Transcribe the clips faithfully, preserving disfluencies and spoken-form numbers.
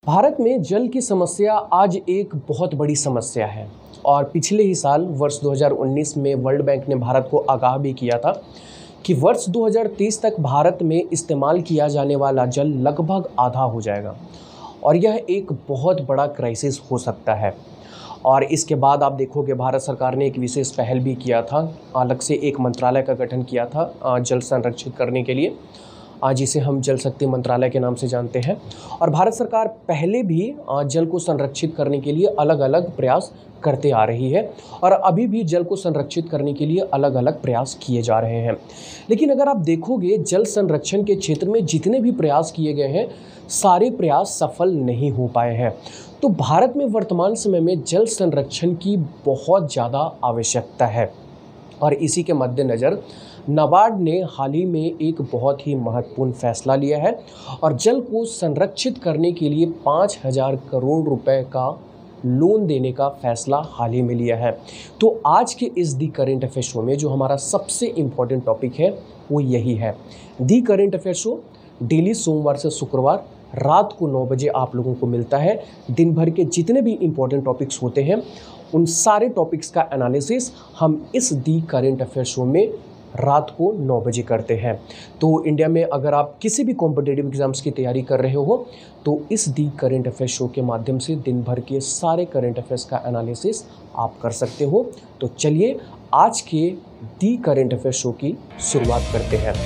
भारत में जल की समस्या आज एक बहुत बड़ी समस्या है और पिछले ही साल वर्ष दो हज़ार उन्नीस में वर्ल्ड बैंक ने भारत को आगाह भी किया था कि वर्ष दो हज़ार तीस तक भारत में इस्तेमाल किया जाने वाला जल लगभग आधा हो जाएगा और यह एक बहुत बड़ा क्राइसिस हो सकता है। और इसके बाद आप देखोगे भारत सरकार ने एक विशेष पहल भी किया था, अलग से एक मंत्रालय का गठन किया था जल संरक्षित करने के लिए, जिसे हम जल शक्ति मंत्रालय के नाम से जानते हैं। और भारत सरकार पहले भी जल को संरक्षित करने के लिए अलग अलग प्रयास करते आ रही है और अभी भी जल को संरक्षित करने के लिए अलग अलग प्रयास किए जा रहे हैं। लेकिन अगर आप देखोगे जल संरक्षण के क्षेत्र में जितने भी प्रयास किए गए हैं सारे प्रयास सफल नहीं हो पाए हैं। तो भारत में वर्तमान समय में जल संरक्षण की बहुत ज़्यादा आवश्यकता है और इसी के मद्देनज़र नाबार्ड ने हाल ही में एक बहुत ही महत्वपूर्ण फैसला लिया है और जल को संरक्षित करने के लिए पाँच हज़ार करोड़ रुपए का लोन देने का फैसला हाल ही में लिया है। तो आज के इस दी करेंट अफेयर शो में जो हमारा सबसे इम्पोर्टेंट टॉपिक है वो यही है। The current affair show daily सोमवार से शुक्रवार रात को नौ बजे आप लोगों को मिलता है। दिन भर के जितने भी इम्पोर्टेंट टॉपिक्स होते हैं उन सारे टॉपिक्स का एनालिसिस हम इस दी करेंट अफेयर शो में रात को नौ बजे करते हैं। तो इंडिया में अगर आप किसी भी कॉम्पिटिटिव एग्जाम्स की तैयारी कर रहे हो तो इस दी करेंट अफेयर शो के माध्यम से दिन भर के सारे करेंट अफेयर्स का एनालिसिस आप कर सकते हो। तो चलिए आज के दी करेंट अफेयर शो की शुरुआत करते हैं।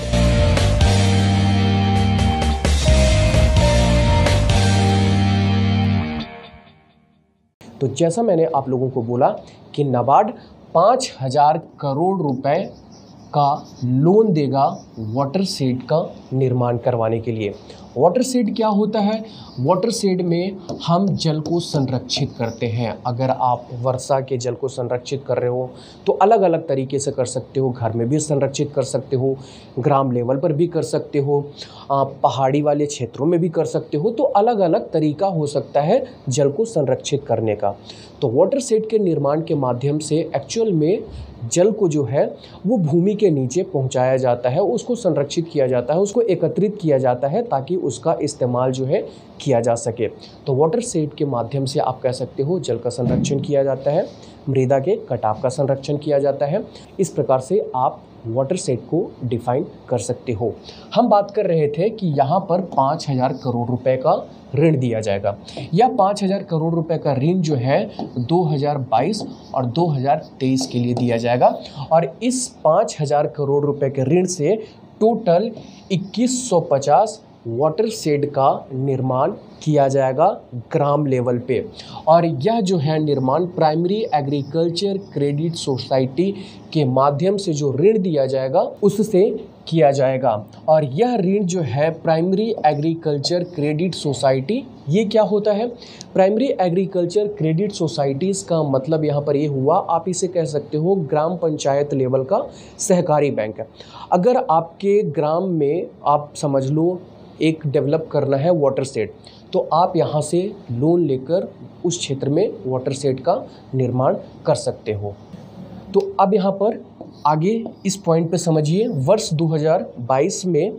तो जैसा मैंने आप लोगों को बोला कि नाबार्ड पाँच हज़ार करोड़ रुपए का लोन देगा वाटर शेड का निर्माण करवाने के लिए। वाटर शेड क्या होता है? वाटर शेड में हम जल को संरक्षित करते हैं। अगर आप वर्षा के जल को संरक्षित कर रहे हो तो अलग अलग तरीके से कर सकते हो। घर में भी संरक्षित कर सकते हो, ग्राम लेवल पर भी कर सकते हो, पहाड़ी वाले क्षेत्रों में भी कर सकते हो। तो अलग अलग तरीका हो सकता है जल को संरक्षित करने का। तो वाटर शेड के निर्माण के माध्यम से एक्चुअल में जल को जो है वो भूमि के नीचे पहुंचाया जाता है, उसको संरक्षित किया जाता है, उसको एकत्रित किया जाता है ताकि उसका इस्तेमाल जो है किया जा सके। तो वाटर शेड के माध्यम से आप कह सकते हो जल का संरक्षण किया जाता है, मृदा के कटाव का संरक्षण किया जाता है। इस प्रकार से आप वाटर शेड को डिफाइन कर सकते हो। हम बात कर रहे थे कि यहाँ पर पाँच हज़ार करोड़ रुपए का ऋण दिया जाएगा। यह पाँच हज़ार करोड़ रुपए का ऋण जो है दो हज़ार बाईस और दो हज़ार तेईस के लिए दिया जाएगा और इस पाँच हज़ार करोड़ रुपए के ऋण से टोटल इक्कीस सौ पचास वाटर शेड का निर्माण किया जाएगा ग्राम लेवल पे। और यह जो है निर्माण प्राइमरी एग्रीकल्चर क्रेडिट सोसाइटी के माध्यम से जो ऋण दिया जाएगा उससे किया जाएगा। और यह ऋण जो है प्राइमरी एग्रीकल्चर क्रेडिट सोसाइटी, ये क्या होता है? प्राइमरी एग्रीकल्चर क्रेडिट सोसाइटीज़ का मतलब यहाँ पर ये हुआ, आप इसे कह सकते हो ग्राम पंचायत लेवल का सहकारी बैंक है। अगर आपके ग्राम में आप समझ लो एक डेवलप करना है वाटर शेड, तो आप यहाँ से लोन लेकर उस क्षेत्र में वाटर शेड का निर्माण कर सकते हो। तो अब यहाँ पर आगे इस पॉइंट पे समझिए, वर्ष दो हज़ार बाईस में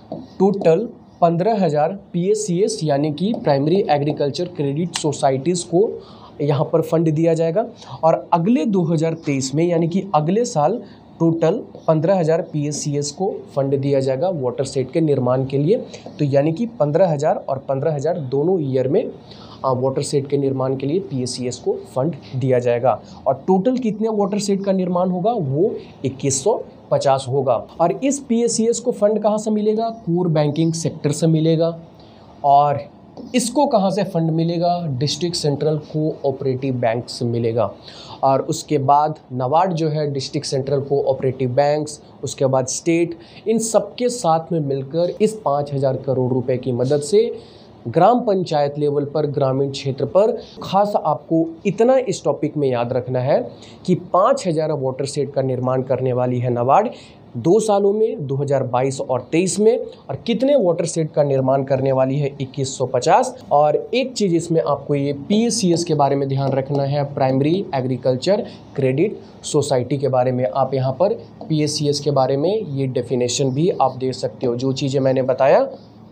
टोटल पंद्रह हज़ार पी एस सी एस यानी कि प्राइमरी एग्रीकल्चर क्रेडिट सोसाइटीज़ को यहाँ पर फंड दिया जाएगा और अगले दो हज़ार तेईस में यानी कि अगले साल टोटल पंद्रह हज़ार पी एस सी एस को फंड दिया जाएगा वाटर शेड के निर्माण के लिए। तो यानी कि पंद्रह हज़ार और पंद्रह हज़ार दोनों ईयर में वाटर शेड के निर्माण के लिए पी एस सी एस को फंड दिया जाएगा और टोटल कितने वाटर शेड का निर्माण होगा? वो इक्कीस सौ पचास होगा। और इस पी एस सी एस को फंड कहाँ से मिलेगा? कोर बैंकिंग सेक्टर से मिलेगा। और इसको कहाँ से फंड मिलेगा? डिस्ट्रिक्ट सेंट्रल कोऑपरेटिव बैंक से मिलेगा। और उसके बाद नाबार्ड जो है डिस्ट्रिक्ट सेंट्रल कोऑपरेटिव बैंक्स, उसके बाद स्टेट, इन सबके साथ में मिलकर इस पाँच हज़ार करोड़ रुपए की मदद से ग्राम पंचायत लेवल पर, ग्रामीण क्षेत्र पर, खास आपको इतना इस टॉपिक में याद रखना है कि पाँच हज़ार वाटर शेड का निर्माण करने वाली है नाबार्ड दो सालों में, दो हज़ार बाईस और तेईस में। और कितने वाटर शेड का निर्माण करने वाली है? इक्कीस सौ पचास। और एक चीज़ इसमें आपको ये पी एस सी एस के बारे में ध्यान रखना है, प्राइमरी एग्रीकल्चर क्रेडिट सोसाइटी के बारे में। आप यहाँ पर पी एस सी एस के बारे में ये डेफिनेशन भी आप दे सकते हो। जो चीज़ें मैंने बताया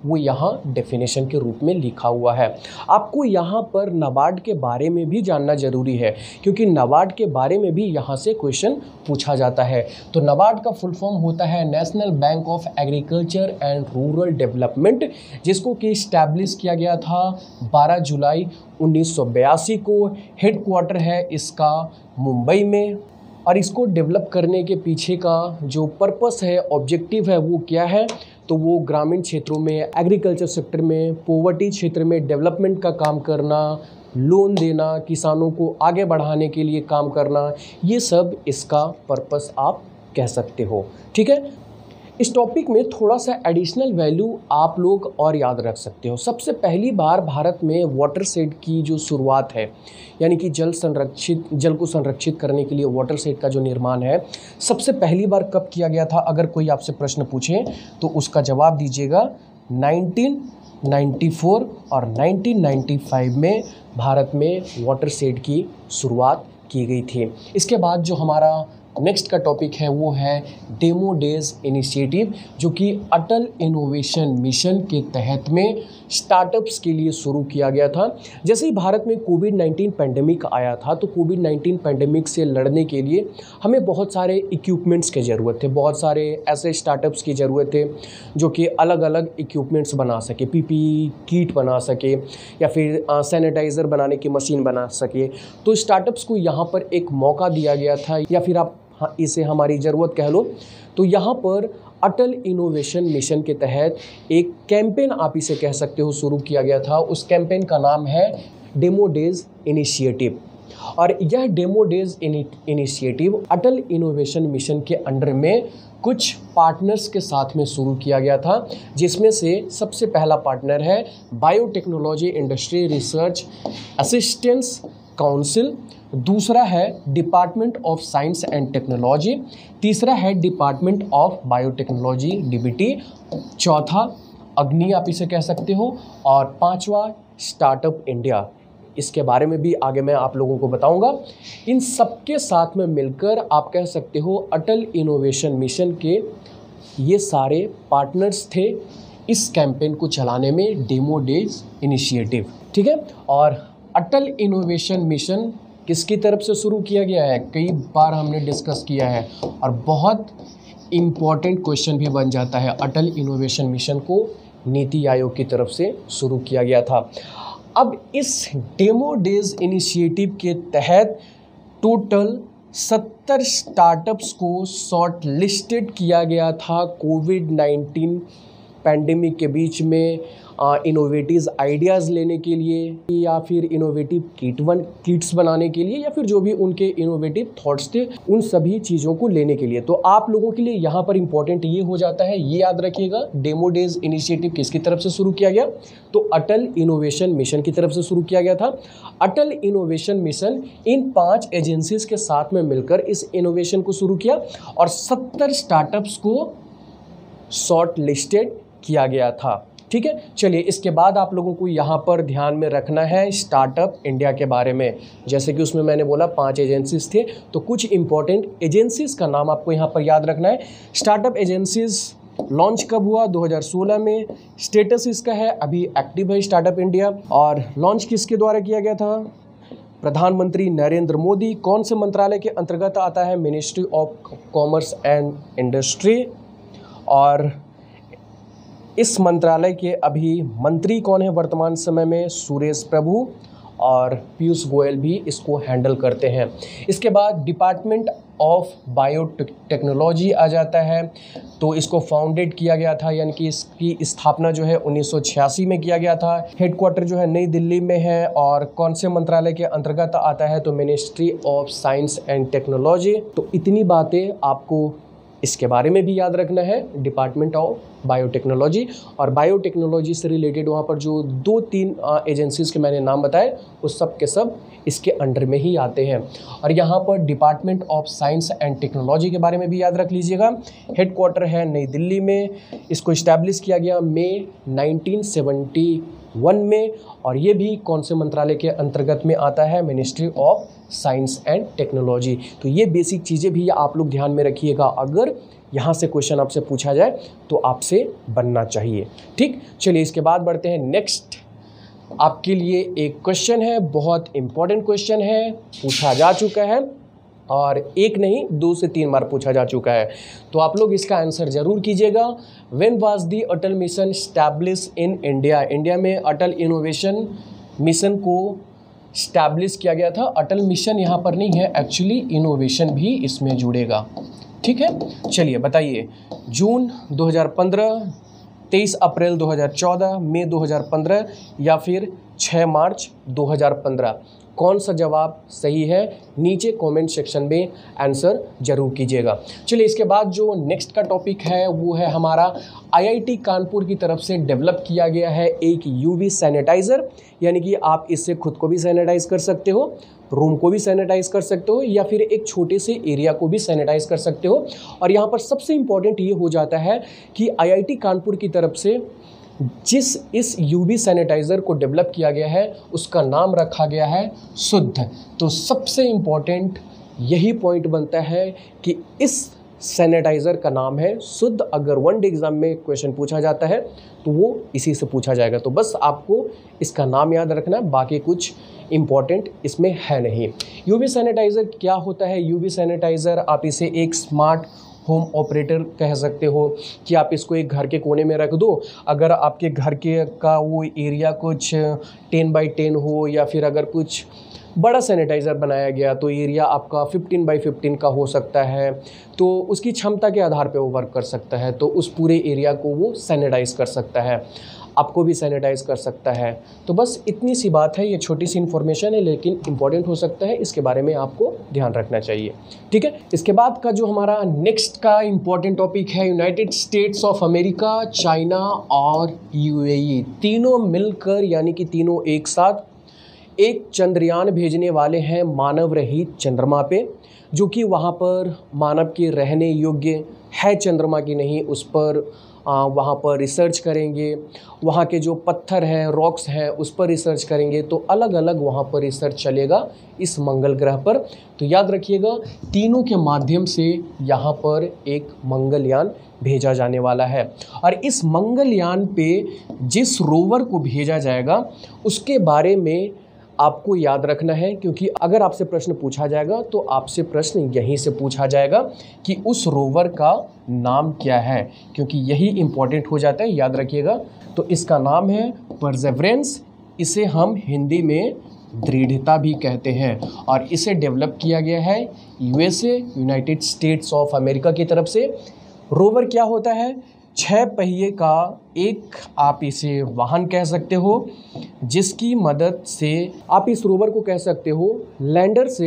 वो यहाँ डेफिनेशन के रूप में लिखा हुआ है। आपको यहाँ पर नाबार्ड के बारे में भी जानना ज़रूरी है, क्योंकि नाबार्ड के बारे में भी यहाँ से क्वेश्चन पूछा जाता है। तो नाबार्ड का फुल फॉर्म होता है national bank of agriculture and rural development, जिसको कि इस्टेब्लिश किया गया था बारह जुलाई उन्नीस सौ बयासी को। हेडक्वार्टर है इसका मुंबई में, और इसको डेवलप करने के पीछे का जो पर्पस है, ऑब्जेक्टिव है, वो क्या है, तो वो ग्रामीण क्षेत्रों में, एग्रीकल्चर सेक्टर में, पॉवर्टी क्षेत्र में डेवलपमेंट का काम करना, लोन देना, किसानों को आगे बढ़ाने के लिए काम करना, ये सब इसका पर्पस आप कह सकते हो। ठीक है, इस टॉपिक में थोड़ा सा एडिशनल वैल्यू आप लोग और याद रख सकते हो। सबसे पहली बार भारत में वाटर शेड की जो शुरुआत है, यानी कि जल संरक्षित जल को संरक्षित करने के लिए वाटर शेड का जो निर्माण है, सबसे पहली बार कब किया गया था? अगर कोई आपसे प्रश्न पूछे तो उसका जवाब दीजिएगा नाइनटीन नाइंटी फोर और नाइनटीन नाइंटी फाइव में भारत में वाटर शेड की शुरुआत की गई थी। इसके बाद जो हमारा नेक्स्ट का टॉपिक है वो है डेमो डेज इनिशिएटिव, जो कि अटल इनोवेशन मिशन के तहत में स्टार्टअप्स के लिए शुरू किया गया था। जैसे ही भारत में कोविड नाइन्टीन पैंडेमिक आया था, तो कोविड नाइन्टीन पैंडेमिक से लड़ने के लिए हमें बहुत सारे इक्विपमेंट्स की ज़रूरत थे, बहुत सारे ऐसे स्टार्टअप्स की ज़रूरत थे जो कि अलग अलग इक्विपमेंट्स बना सके, पीपीई किट बना सके या फिर सैनिटाइज़र बनाने की मशीन बना सके। तो स्टार्टअप्स को यहाँ पर एक मौका दिया गया था, या फिर आप हाँ इसे हमारी ज़रूरत कह लो। तो यहाँ पर अटल इनोवेशन मिशन के तहत एक कैंपेन, आप इसे कह सकते हो, शुरू किया गया था। उस कैंपेन का नाम है डेमो डेज इनिशिएटिव, और यह demo days initiative Atal Innovation Mission के अंडर में कुछ पार्टनर्स के साथ में शुरू किया गया था, जिसमें से सबसे पहला पार्टनर है biotechnology industry research assistance council, दूसरा है department of science and technology, तीसरा है डिपार्टमेंट ऑफ बायोटेक्नोलॉजी डीबीटी, चौथा अग्नि आप इसे कह सकते हो, और पांचवा स्टार्टअप इंडिया। इसके बारे में भी आगे मैं आप लोगों को बताऊंगा। इन सबके साथ में मिलकर आप कह सकते हो अटल इनोवेशन मिशन के ये सारे पार्टनर्स थे इस कैंपेन को चलाने में, डेमो डेज इनिशिएटिव। ठीक है, और अटल इनोवेशन मिशन किसकी तरफ से शुरू किया गया है, कई बार हमने डिस्कस किया है, और बहुत इम्पॉर्टेंट क्वेश्चन भी बन जाता है। अटल इनोवेशन मिशन को नीति आयोग की तरफ से शुरू किया गया था। अब इस डेमो डेज इनिशिएटिव के तहत टोटल सत्तर स्टार्टअप्स को शॉर्ट लिस्टेड किया गया था कोविड नाइन्टीन पैंडेमिक के बीच में इनोवेटिव आइडियाज़ लेने के लिए, या फिर इनोवेटिव किट वन किट्स बनाने के लिए, या फिर जो भी उनके इनोवेटिव थॉट्स थे उन सभी चीज़ों को लेने के लिए। तो आप लोगों के लिए यहाँ पर इम्पोर्टेंट ये हो जाता है, ये याद रखिएगा, डेमो डेज इनिशिएटिव किसकी तरफ से शुरू किया गया, तो अटल इनोवेशन मिशन की तरफ से शुरू किया गया था। अटल इनोवेशन मिशन इन पाँच एजेंसीज के साथ में मिलकर इस इनोवेशन को शुरू किया, और सत्तर स्टार्टअप्स को शॉर्ट लिस्टेड किया गया था। ठीक है, चलिए इसके बाद आप लोगों को यहाँ पर ध्यान में रखना है स्टार्टअप इंडिया के बारे में। जैसे कि उसमें मैंने बोला पांच एजेंसीज थे, तो कुछ इंपॉर्टेंट एजेंसीज का नाम आपको यहाँ पर याद रखना है। स्टार्टअप एजेंसीज लॉन्च कब हुआ, दो हज़ार सोलह में। स्टेटस इसका है अभी एक्टिव है स्टार्टअप इंडिया, और लॉन्च किसके द्वारा किया गया था, प्रधानमंत्री नरेंद्र मोदी। कौन से मंत्रालय के अंतर्गत आता है, ministry of commerce and industry. और इस मंत्रालय के अभी मंत्री कौन है वर्तमान समय में, सुरेश प्रभु, और पीयूष गोयल भी इसको हैंडल करते हैं। इसके बाद डिपार्टमेंट ऑफ बायोटेक्नोलॉजी आ जाता है, तो इसको फाउंडेड किया गया था, यानी कि इसकी स्थापना जो है उन्नीस सौ छियासी में किया गया था। हेडक्वार्टर जो है नई दिल्ली में है, और कौन से मंत्रालय के अंतर्गत आता है, तो ministry of science and technology. तो इतनी बातें आपको इसके बारे में भी याद रखना है, डिपार्टमेंट ऑफ बायोटेक्नोलॉजी। और बायोटेक्नोलॉजी से रिलेटेड वहाँ पर जो दो तीन एजेंसीज के मैंने नाम बताए, उस सब के सब इसके अंडर में ही आते हैं। और यहाँ पर department of science and technology के बारे में भी याद रख लीजिएगा। हेडक्वार्टर है नई दिल्ली में, इसको इस्टेब्लिश किया गया मई नाइनटीन सेवेंटी वन में, और ये भी कौन से मंत्रालय के अंतर्गत में आता है, ministry of science and technology. तो ये बेसिक चीज़ें भी आप लोग ध्यान में रखिएगा। अगर यहाँ से क्वेश्चन आपसे पूछा जाए तो आपसे बनना चाहिए। ठीक, चलिए इसके बाद बढ़ते हैं नेक्स्ट। आपके लिए एक क्वेश्चन है, बहुत इंपॉर्टेंट क्वेश्चन है, पूछा जा चुका है और एक नहीं दो से तीन बार पूछा जा चुका है, तो आप लोग इसका आंसर जरूर कीजिएगा। When was the Atal Mission establish in India? India में अटल इनोवेशन मिशन को स्टैब्लिश किया गया था। अटल मिशन यहाँ पर नहीं है, एक्चुअली इनोवेशन भी इसमें जुड़ेगा। ठीक है, चलिए बताइए। जून दो हज़ार पंद्रह, तेईस अप्रैल दो हज़ार चौदह, मई दो हज़ार पंद्रह या फिर छह मार्च दो हज़ार पंद्रह, कौन सा जवाब सही है? नीचे कमेंट सेक्शन में आंसर जरूर कीजिएगा। चलिए इसके बाद जो नेक्स्ट का टॉपिक है वो है हमारा आईआईटी कानपुर की तरफ से डेवलप किया गया है एक यूवी सैनिटाइज़र, यानी कि आप इससे खुद को भी सैनिटाइज कर सकते हो, रूम को भी सैनिटाइज कर सकते हो या फिर एक छोटे से एरिया को भी सैनिटाइज कर सकते हो। और यहाँ पर सबसे इम्पॉर्टेंट ये हो जाता है कि आईआईटी कानपुर की तरफ से जिस इस यूवी सैनिटाइज़र को डेवलप किया गया है उसका नाम रखा गया है शुद्ध। तो सबसे इम्पॉर्टेंट यही पॉइंट बनता है कि इस सैनिटाइज़र का नाम है शुद्ध। अगर वन डे एग्ज़ाम में क्वेश्चन पूछा जाता है तो वो इसी से पूछा जाएगा। तो बस आपको इसका नाम याद रखना है, बाकी कुछ इम्पॉर्टेंट इसमें है नहीं। यूवी सैनिटाइज़र क्या होता है? यूवी सैनिटाइज़र आप इसे एक स्मार्ट होम ऑपरेटर कह सकते हो कि आप इसको एक घर के कोने में रख दो। अगर आपके घर के का वो एरिया कुछ टेन बाई टेन हो या फिर अगर कुछ बड़ा सैनिटाइज़र बनाया गया तो एरिया आपका फिफ्टीन बाई फिफ्टीन का हो सकता है, तो उसकी क्षमता के आधार पे वो वर्क कर सकता है, तो उस पूरे एरिया को वो सैनिटाइज कर सकता है, आपको भी सैनिटाइज कर सकता है। तो बस इतनी सी बात है, ये छोटी सी इन्फॉर्मेशन है लेकिन इंपॉर्टेंट हो सकता है, इसके बारे में आपको ध्यान रखना चाहिए। ठीक है, इसके बाद का जो हमारा नेक्स्ट का इम्पॉर्टेंट टॉपिक है United States of America, China और यूएई तीनों मिलकर यानी कि तीनों एक साथ एक चंद्रयान भेजने वाले हैं मानव रहित चंद्रमा पे, जो कि वहाँ पर मानव के रहने योग्य है चंद्रमा की नहीं, उस पर आ, वहाँ पर रिसर्च करेंगे। वहाँ के जो पत्थर हैं, रॉक्स हैं, उस पर रिसर्च करेंगे। तो अलग अलग वहाँ पर रिसर्च चलेगा इस मंगल ग्रह पर। तो याद रखिएगा तीनों के माध्यम से यहाँ पर एक मंगलयान भेजा जाने वाला है। और इस मंगलयान पे जिस रोवर को भेजा जाएगा उसके बारे में आपको याद रखना है, क्योंकि अगर आपसे प्रश्न पूछा जाएगा तो आपसे प्रश्न यहीं से पूछा जाएगा कि उस रोवर का नाम क्या है, क्योंकि यही इम्पोर्टेंट हो जाता है, याद रखिएगा। तो इसका नाम है परसेवरेंस, इसे हम हिंदी में दृढ़ता भी कहते हैं और इसे डेवलप किया गया है USA United States of America की तरफ से। रोवर क्या होता है? छह पहिए का एक आप इसे वाहन कह सकते हो, जिसकी मदद से आप इस रोवर को कह सकते हो लैंडर से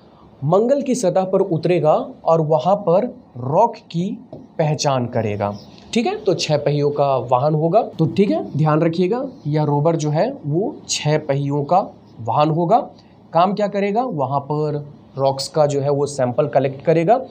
मंगल की सतह पर उतरेगा और वहाँ पर रॉक की पहचान करेगा। ठीक है, तो छह पहियों का वाहन होगा। तो ठीक है, ध्यान रखिएगा यह रोवर जो है वो छह पहियों का वाहन होगा। काम क्या करेगा? वहाँ पर रॉक्स का जो है वो सैंपल कलेक्ट करेगा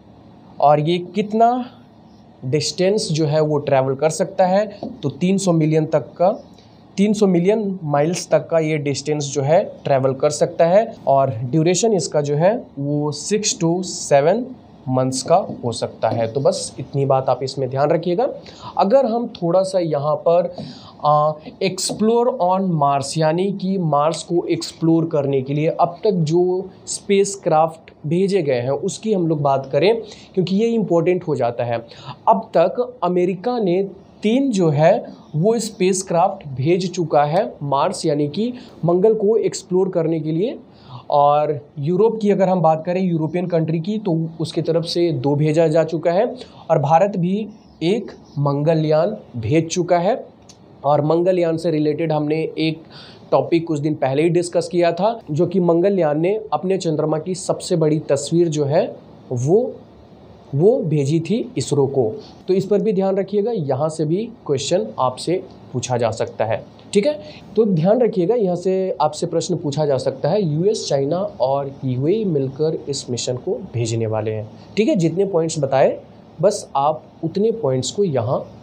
और ये कितना डिस्टेंस जो है वो ट्रैवल कर सकता है, तो तीन सौ मिलियन तक का तीन सौ मिलियन माइल्स तक का ये डिस्टेंस जो है ट्रैवल कर सकता है और ड्यूरेशन इसका जो है वो सिक्स टू सेवन मंथ्स का हो सकता है। तो बस इतनी बात आप इसमें ध्यान रखिएगा। अगर हम थोड़ा सा यहाँ पर एक्सप्लोर ऑन मार्स यानी कि मार्स को एक्सप्लोर करने के लिए अब तक जो स्पेस क्राफ्ट भेजे गए हैं उसकी हम लोग बात करें, क्योंकि ये इम्पोर्टेंट हो जाता है। अब तक अमेरिका ने तीन जो है वो स्पेस क्राफ्ट भेज चुका है मार्स यानी कि मंगल को एक्सप्लोर करने के लिए, और यूरोप की अगर हम बात करें यूरोपियन कंट्री की तो उसकी तरफ से दो भेजा जा चुका है और भारत भी एक मंगलयान भेज चुका है। और मंगलयान से रिलेटेड हमने एक टॉपिक कुछ दिन पहले ही डिस्कस किया था, जो कि मंगलयान ने अपने चंद्रमा की सबसे बड़ी तस्वीर जो है वो वो भेजी थी इसरो को। तो इस पर भी ध्यान रखिएगा, यहाँ से भी क्वेश्चन आपसे पूछा जा सकता है। ठीक है, तो ध्यान रखिएगा यहाँ से आपसे प्रश्न पूछा जा सकता है। यूएस, चाइना और यूएई मिलकर इस मिशन को भेजने वाले हैं। ठीक है, जितने पॉइंट्स बताए बस आप उतने पॉइंट्स को यहाँ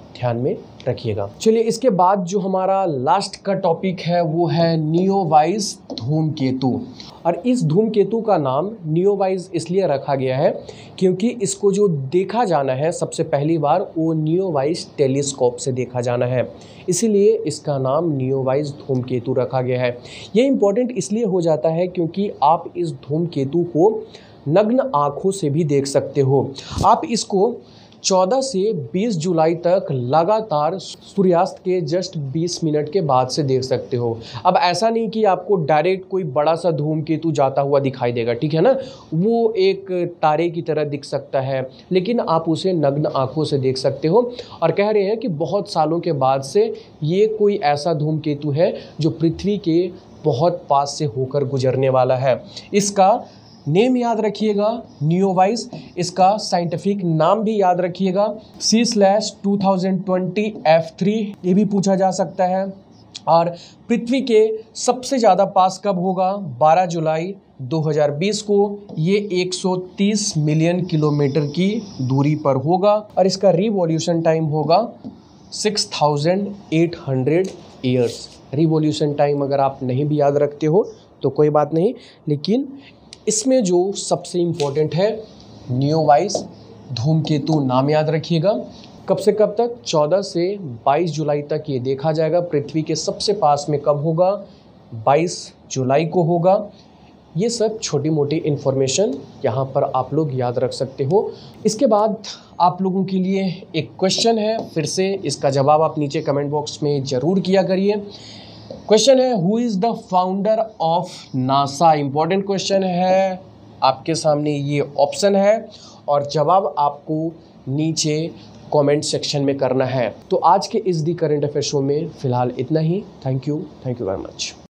ध्यान में रखिएगा। चलिए, इसके बाद जो हमारा लास्ट का टॉपिक है वो है नियोवाइज धूमकेतु। और इस धूमकेतु का नाम नियोवाइज इसलिए रखा गया है क्योंकि इसको जो देखा जाना है सबसे पहली बार वो नियोवाइज टेलीस्कोप से देखा जाना है, इसीलिए इसका नाम नियोवाइज धूमकेतु रखा गया है। ये इम्पोर्टेंट इसलिए हो जाता है क्योंकि आप इस धूमकेतु को नग्न आँखों से भी देख सकते हो। आप इसको चौदह से बीस जुलाई तक लगातार सूर्यास्त के जस्ट बीस मिनट के बाद से देख सकते हो। अब ऐसा नहीं कि आपको डायरेक्ट कोई बड़ा सा धूमकेतु जाता हुआ दिखाई देगा, ठीक है ना, वो एक तारे की तरह दिख सकता है, लेकिन आप उसे नग्न आंखों से देख सकते हो। और कह रहे हैं कि बहुत सालों के बाद से ये कोई ऐसा धूमकेतु है जो पृथ्वी के बहुत पास से होकर गुजरने वाला है। इसका नेम याद रखिएगा, नियोवाइज। इसका साइंटिफिक नाम भी याद रखिएगा, C slash two thousand twenty F three, ये भी पूछा जा सकता है। और पृथ्वी के सबसे ज़्यादा पास कब होगा? बारह जुलाई दो हज़ार बीस को। ये एक सौ तीस मिलियन किलोमीटर की दूरी पर होगा और इसका रिवॉल्यूशन टाइम होगा six thousand eight hundred years. Revolution time अगर आप नहीं भी याद रखते हो तो कोई बात नहीं, लेकिन इसमें जो सबसे इम्पोर्टेंट है नियोवाइज धूमकेतु नाम याद रखिएगा। कब से कब तक? चौदह से बाईस जुलाई तक ये देखा जाएगा। पृथ्वी के सबसे पास में कब होगा? बाईस जुलाई को होगा। ये सब छोटी मोटी इन्फॉर्मेशन यहाँ पर आप लोग याद रख सकते हो। इसके बाद आप लोगों के लिए एक क्वेश्चन है, फिर से इसका जवाब आप नीचे कमेंट बॉक्स में ज़रूर किया करिए। क्वेश्चन है, who is the founder of NASA? Important question है, आपके सामने ये ऑप्शन है और जवाब आपको नीचे कमेंट सेक्शन में करना है। तो आज के इस दी करंट अफेयर शो में फ़िलहाल इतना ही। Thank you thank you very much.